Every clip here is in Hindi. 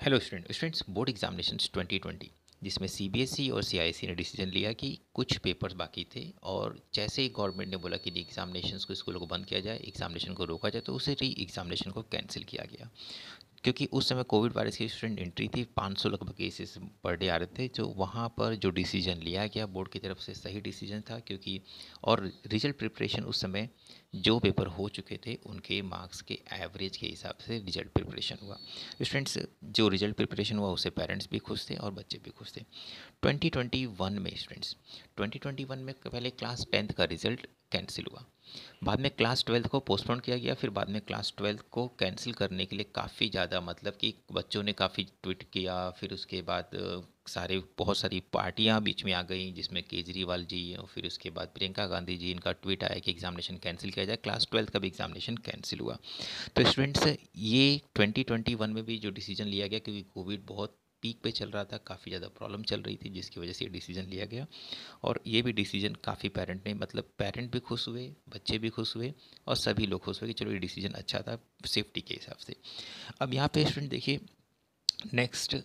हेलो स्टूडेंट्स बोर्ड एग्जामिनेशंस 2020 जिसमें सीबीएसई और सीआईएसई ने डिसीजन लिया कि कुछ पेपर्स बाकी थे और जैसे ही गवर्नमेंट ने बोला कि एग्जामिनेशंस को स्कूलों को बंद किया जाए, एग्जामिनेशन को रोका जाए, तो उसे री एग्जामिनेशन को कैंसिल किया गया। क्योंकि उस समय कोविड वायरस की स्टूडेंट एंट्री थी, 500 लगभग केसेस पर डे आ रहे थे। जो वहाँ पर जो डिसीजन लिया गया बोर्ड की तरफ से सही डिसीजन था, क्योंकि और रिजल्ट प्रिपरेशन उस समय जो पेपर हो चुके थे उनके मार्क्स के एवरेज के हिसाब से रिजल्ट प्रिपरेशन हुआ। स्टूडेंट्स, जो रिजल्ट प्रिपरेशन हुआ उससे पेरेंट्स भी खुश थे और बच्चे भी खुश थे। 2021 में स्टूडेंट्स 2021 में पहले क्लास 10th का रिजल्ट कैंसिल हुआ, बाद में क्लास 12th को पोस्टपोन किया गया, फिर बाद में क्लास 12th को कैंसिल करने के लिए काफ़ी ज़्यादा मतलब कि बच्चों ने काफ़ी ट्वीट किया। फिर उसके बाद बहुत सारी पार्टियां बीच में आ गई, जिसमें केजरीवाल जी और फिर उसके बाद प्रियंका गांधी जी, इनका ट्वीट आया कि एग्जामिनेशन कैंसिल किया जाए। क्लास 12th का भी एग्जामिनेशन कैंसिल हुआ। तो स्टूडेंट्स, ये 2021 में भी जो डिसीजन लिया गया, क्योंकि कोविड बहुत पीक पे चल रहा था, काफ़ी ज़्यादा प्रॉब्लम चल रही थी, जिसकी वजह से ये डिसीजन लिया गया। और ये भी डिसीजन काफ़ी पेरेंट ने मतलब पेरेंट भी खुश हुए, बच्चे भी खुश हुए और सभी लोग खुश हुए कि चलो ये डिसीजन अच्छा था सेफ्टी के हिसाब से। अब यहाँ पे स्टूडेंट देखिए, नेक्स्ट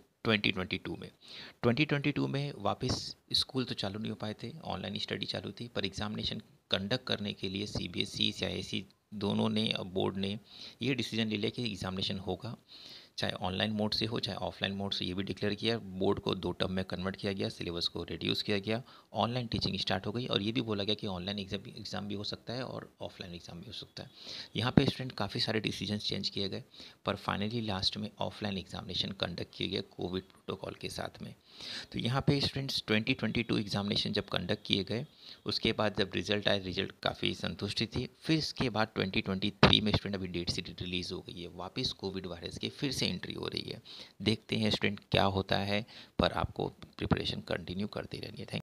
2022 में वापस स्कूल तो चालू नहीं हो पाए थे, ऑनलाइन स्टडी चालू थी, पर एग्जामिनेशन कंडक्ट करने के लिए सीबीएसई सीआईएसई दोनों ने, बोर्ड ने ये डिसीजन ले लिया कि एग्जामिनेशन होगा, चाहे ऑनलाइन मोड से हो चाहे ऑफलाइन मोड से। ये भी डिक्लेयर किया, बोर्ड को 2 टर्म में कन्वर्ट किया गया, सिलेबस को रिड्यूस किया गया, ऑनलाइन टीचिंग स्टार्ट हो गई और ये भी बोला गया कि ऑनलाइन एग्ज़ाम भी हो सकता है और ऑफलाइन एग्ज़ाम भी हो सकता है। यहाँ पे स्टूडेंट काफ़ी सारे डिसीजंस चेंज किए गए, पर फाइनली लास्ट में ऑफलाइन एग्जामिनेशन कंडक्ट किए गए कोविड प्रोटोकॉल के साथ में। तो यहाँ पे स्टूडेंट्स 2022 एग्जामिनेशन जब कंडक्ट किए गए, उसके बाद जब रिजल्ट आए, रिजल्ट काफ़ी संतुष्टि थी। फिर इसके बाद 2023 में स्टूडेंट अभी डेट शीट रिलीज़ हो गई है, वापस कोविड वायरस की फिर से एंट्री हो रही है। देखते हैं स्टूडेंट क्या होता है, पर आपको प्रिपरेशन कंटिन्यू करते रहनी है। थैंक